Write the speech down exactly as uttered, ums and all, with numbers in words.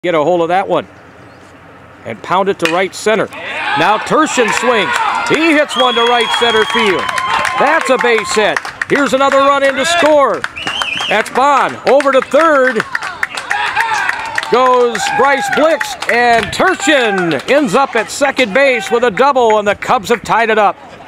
Get a hold of that one and pound it to right center. Now Turchin swings. He hits one to right center field. That's a base hit. Here's another run in to score. That's Bond. Over to third goes Bryce Blixt, and Turchin ends up at second base with a double, and the Cubs have tied it up.